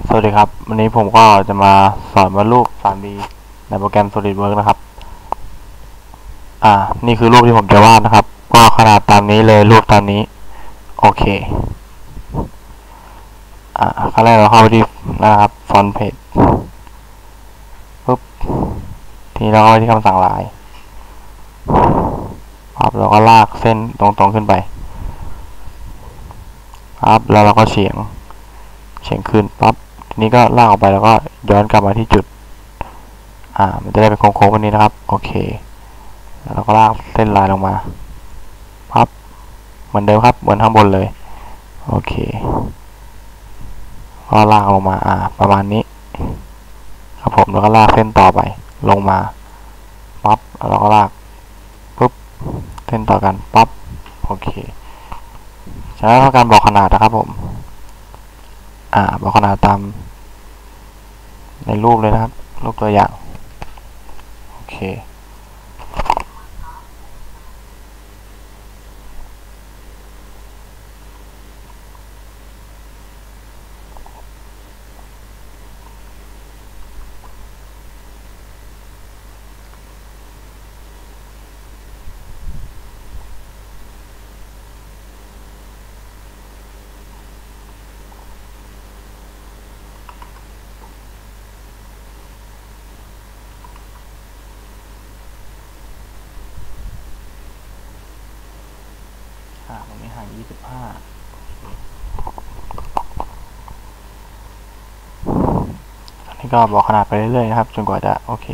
สวัสดีครับวันนี้ผมก็จะมาสอนวาดรูป 3D ในโปรแกรม SolidWorks นะครับนี่คือรูปที่ผมจะวาดนะครับก็ขนาดตามนี้เลยรูปตามนี้โอเคขั้นแรกเราเข้าไปที่นะครับ Front Page ปุ๊บทีนี้เราเข้าไปที่คำสั่งลายครับเราก็ลากเส้นตรงๆขึ้นไปครับแล้วเราก็เฉียงขึ้นปั๊บทีนี้ก็ลากออกไปแล้วก็ย้อนกลับมาที่จุดมันจะได้เป็นโค้งๆแบบนี้นะครับโอเคแล้วเราก็ลากเส้นลายลงมาปั๊บเหมือนเดิมครับเหมือนข้างบนเลยโอเคก็ลากลงมาประมาณนี้ครับผมแล้วก็ลากเส้นต่อไปลงมาปั๊บแล้วเราก็ลากปุ๊บเส้นต่อกันปั๊บโอเคจากนั้นทำการบอกขนาดนะครับผมบอกขนาดตามในรูปเลยนะครับรูปตัวอย่างโอเคตรงนี้ห่าง25อันนี้ก็บอกขนาดไปเรื่อยๆนะครับจนกว่าจะโอเค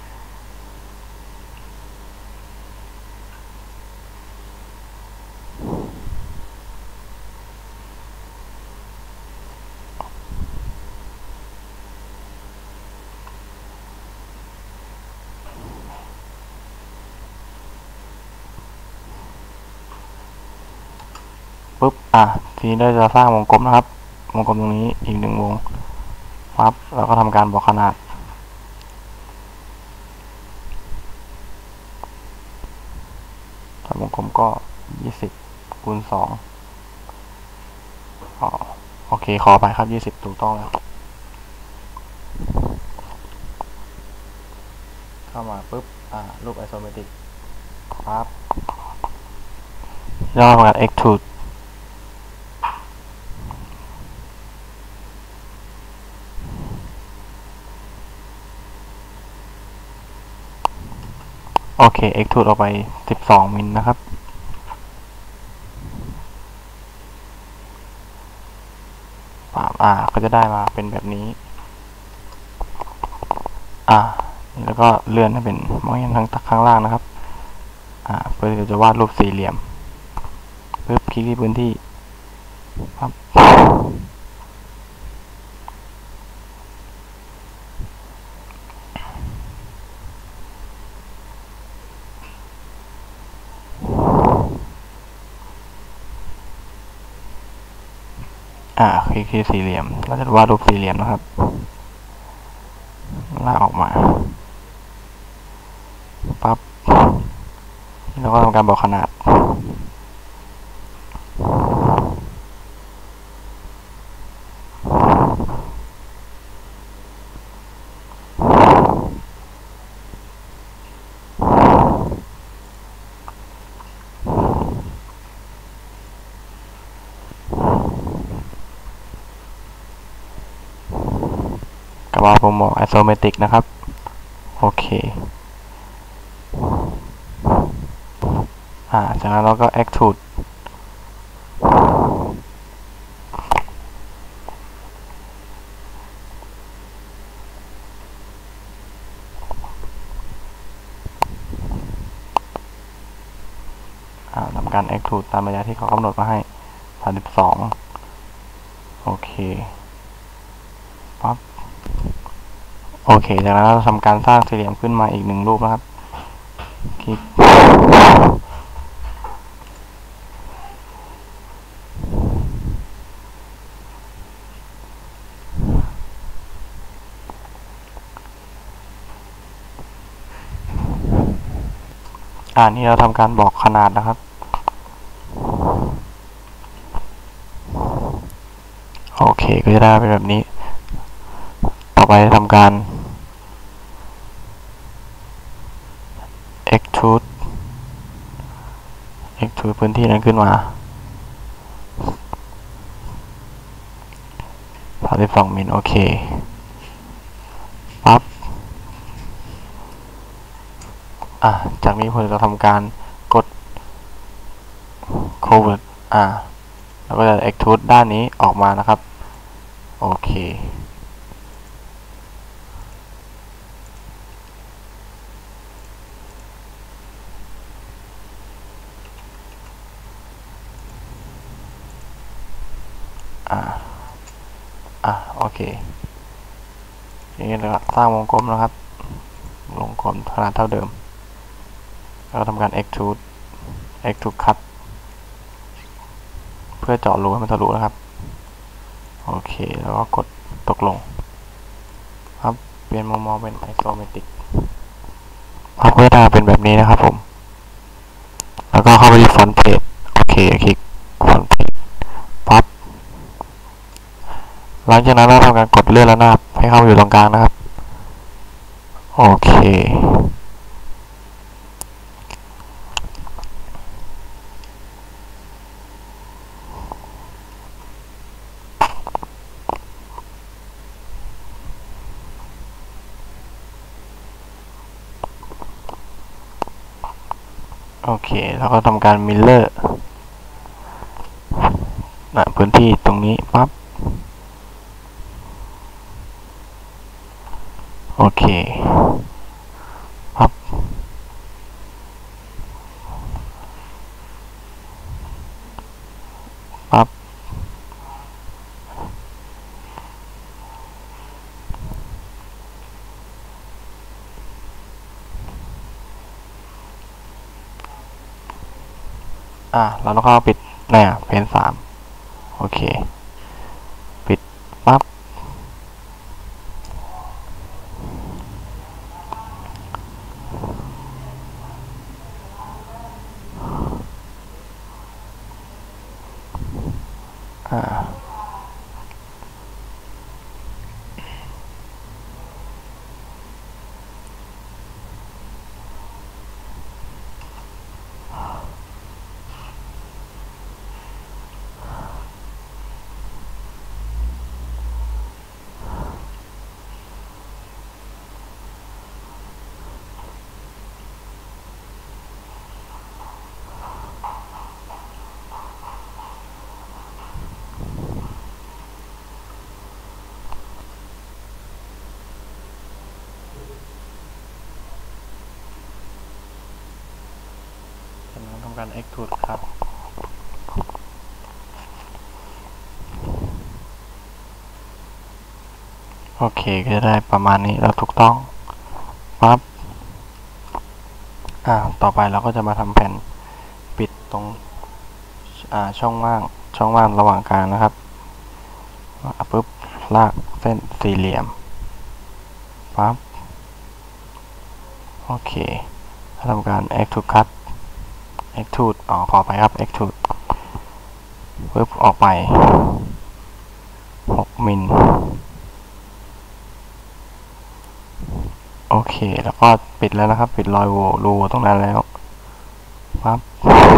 ปุ๊บทีนี้เราจะสร้างวงกลมนะครับวงกลมตรงนี้อีก1วงปั๊บแล้วก็ทำการบอกขนาดวงกลมก็20 คูณ 2โอเคขอไปครับ20ถูกต้องแล้วเข้ามาปุ๊บรูปไอโซเมตริกครับแล้วทำการ extrudeโอเค extrude ออกไป12มิลนะครับก็จะได้มาเป็นแบบนี้นี่แล้วก็เลื่อนให้เป็นมองเห็นทางข้างล่างนะครับเพื่อจะวาดรูปสี่เหลี่ยมปึ๊บคลิกที่พื้นที่ครับคลิกที่สี่เหลี่ยมเราจะวาดรูปสี่เหลี่ยมนะครับลากออกมาปั๊บแล้วก็ทำการบอกขนาดกับว่าผมบอก isometric นะครับโอเคจากนั้นเราก็ extrudeทำการ extrude ตามระยะที่เขากำหนดมาให้32โอเคปั๊บโอเคจากนั้นเราทำการสร้างสี่เหลี่ยมขึ้นมาอีก1รูปนะครับคลิกนี่เราทำการบอกขนาดนะครับโอเคก็จะได้เป็นแบบนี้ไปทำการ extrude พื้นที่นั้นขึ้นมา32 มิลโอเคปั๊บจากนี้ผมจะทำการกด covert แล้วก็จะ extrude ด้านนี้ออกมานะครับโอเคโอเคนี่เราสร้างวงกลมนะครับวงกลมขนาดเท่าเดิมแล้วทำการ extrude cut เพื่อเจาะรูให้มันทะลุนะครับโอเคแล้วก็กดตกลงครับเปลี่ยนมุมมองเป็น isometric ภาพหน้าเป็นแบบนี้นะครับผมแล้วก็เข้าไปที่ front page โอเคคลิก front page ปั๊บหลังจากนั้นเราทำการกดเลื่อนระนาบให้เข้าอยู่ตรงกลางนะครับโอเคแล้วก็ทำการมิลเลอร์พื้นที่ตรงนี้ปั๊บโอเคปั๊บเราต้องเข้าปิดเพน3โอเคปิดปั๊บทำการ extrude ครับโอเคก็จะได้ประมาณนี้แล้วถูกต้องปั๊บต่อไปเราก็จะมาทำแผ่นปิดตรงช่องว่างระหว่างกลางนะครับปุ๊บลากเส้นสี่เหลี่ยมปั๊บโอเคทำการ extrude cut extrude ขอไปครับ extrude ปุ๊บออกไป6 มิลโอเคแล้วก็ปิดแล้วนะครับปิดรอยรูตรงนั้นแล้วปั๊บ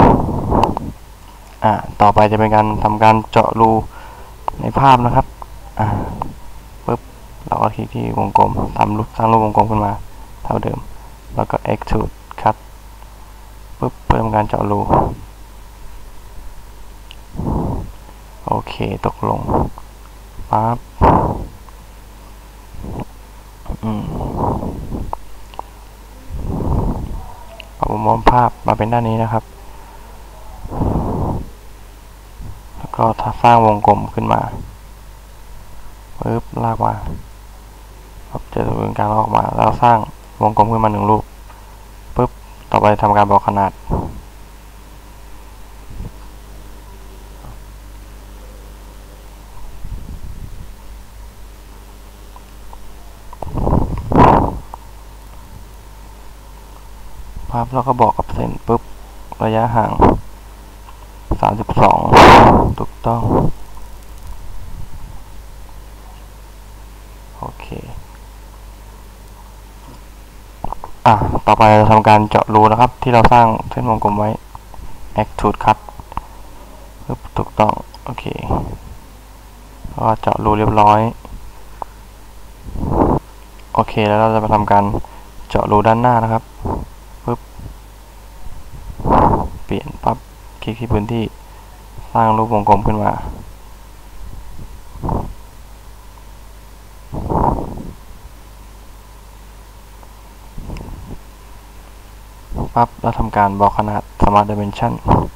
ต่อไปจะเป็นการทำการเจาะรูในภาพนะครับปุ๊บเราก็คลิกที่วงกลมสร้างรูปวงกลมขึ้นมาเท่าเดิมแล้วก็ extrude cut ปุ๊บเพิ่มการเจาะรูโอเคตกลงปั๊บเอามุมภาพมาเป็นด้านนี้นะครับแล้วก็สร้างวงกลมขึ้นมาปึ๊บลากมาครับจะเป็นการลากออกมาแล้วสร้างวงกลมขึ้นมา1 รูปปึ๊บต่อไปทำการบอกขนาดภาพแล้วก็บอกกับเส้นปุ๊บระยะห่าง32ถูกต้องโอเคต่อไปเราทำการเจาะรูนะครับที่เราสร้างเส้นวงกลมไว้ extrude cut ถูกต้องโอเคก็เจาะรูเรียบร้อยโอเคแล้วเราจะมาทำการเจาะรูด้านหน้านะครับปึ๊บเปลี่ยนปั๊บคลิกที่พื้นที่สร้างรูปวงกลมขึ้นมาปั๊บแล้วทำการบอกขนาด Smart Dimension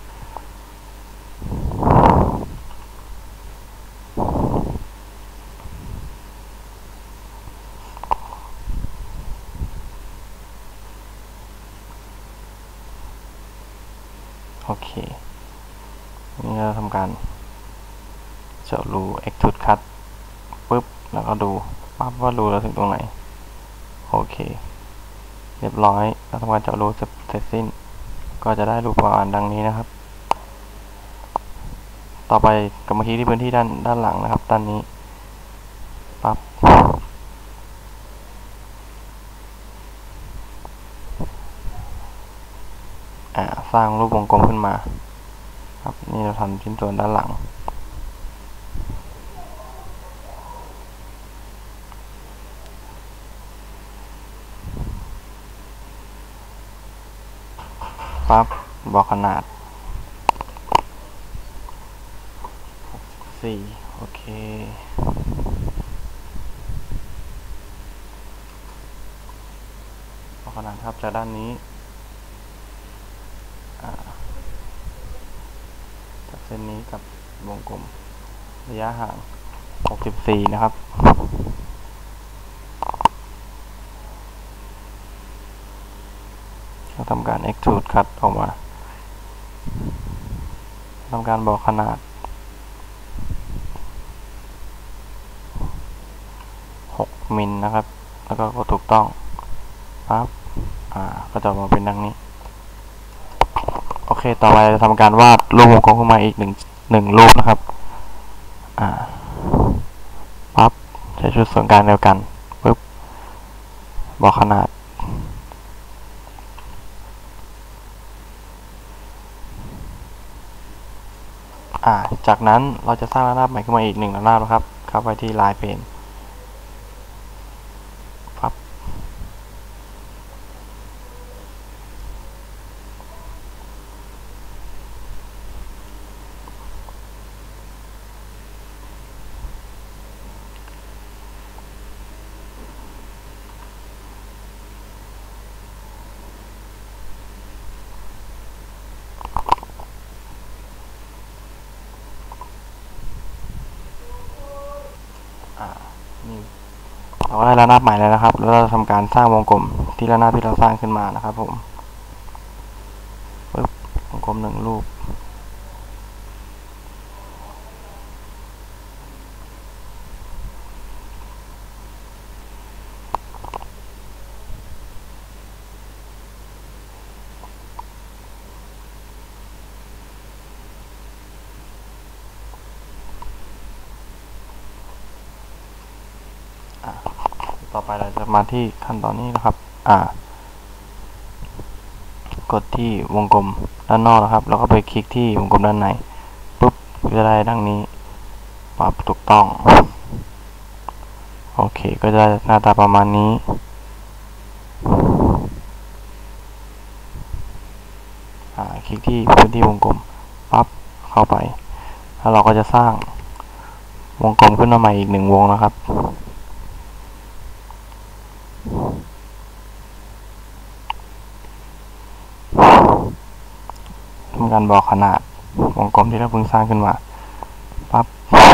โอเคนี่เราทำการเจาะรู extrude cut ปึ๊บแล้วก็ดูปั๊บว่ารูเราถึงตรงไหนโอเคเรียบร้อยเราทำการเจาะรูเสร็จสิ้นก็จะได้รูปประมาณดังนี้นะครับต่อไปกลับมาคลิกที่พื้นที่ด้านหลังนะครับด้านนี้ปั๊บสร้างรูปวงกลมขึ้นมาครับนี่เราทำชิ้นส่วนด้านหลังปั๊บบอกขนาด4โอเคบอกขนาดครับจากด้านนี้จากเส้นนี้กับวงกลมระยะห่าง64นะครับเราทำการ extrude cut ออกมาทำการบอกขนาด6มิลนะครับแล้วก็ถูกต้องปั๊บก็จะออกมาเป็นดังนี้โอเคต่อไปจะทำการวาดรูปวงกลมขึ้นมาอีกหนึ่งรูปนะครับปั๊บใช้ชุดส่วนกลางเดียวกันปึ๊บบอกขนาดจากนั้นเราจะสร้างระนาบใหม่ขึ้นมาอีก1ระนาบนะครับเข้าไปที่ลายเพนปั๊บนี่เราก็ได้ระนาบใหม่แล้วนะครับแล้วเราทำการสร้างวงกลมที่ระนาบที่เราสร้างขึ้นมานะครับผมปึ๊บวงกลม1รูปต่อไปเราจะมาที่ขั้นตอนนี้นะครับกดที่วงกลมด้านนอกนะครับแล้วก็ไปคลิกที่วงกลมด้านในปุ๊บจะได้ดังนี้ปั๊บถูกต้องโอเคก็จะหน้าตาประมาณนี้คลิกที่พื้นที่วงกลมปั๊บเข้าไปแล้วเราก็จะสร้างวงกลมขึ้นมาใหม่อีก1วงนะครับทำการบอกขนาดวงกลมที่เราเพิ่งสร้างขึ้นมาปั๊บ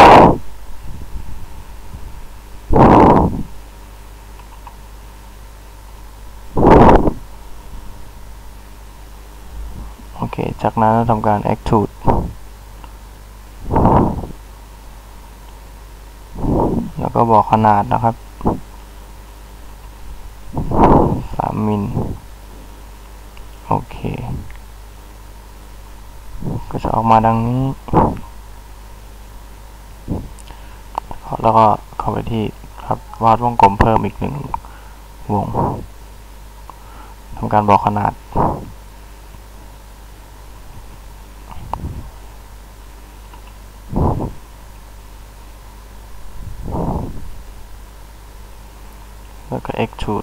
โอเคจากนั้นเราทำการ extrude แล้วก็บอกขนาดนะครับ3มิลโอเคก็จะออกมาดังนี้แล้วก็เข้าไปที่ครับวาดวงกลมเพิ่มอีก1วงำการบอกขนาดแล้วก็ extrude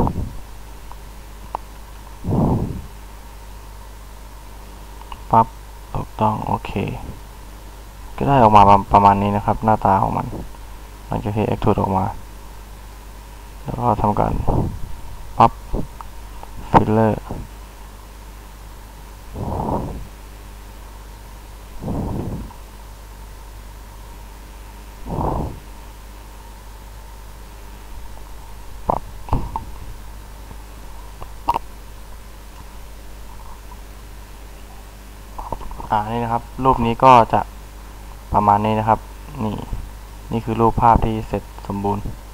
ปั๊บถูกต้องโอเคก็ได้ออกมาประมาณนี้นะครับหน้าตาของมันหลังจากที่ extrude ออกมาแล้วก็ทำการปั๊บ filler นี่นะครับรูปนี้ก็จะประมาณนี้นะครับนี่คือรูปภาพที่เสร็จสมบูรณ์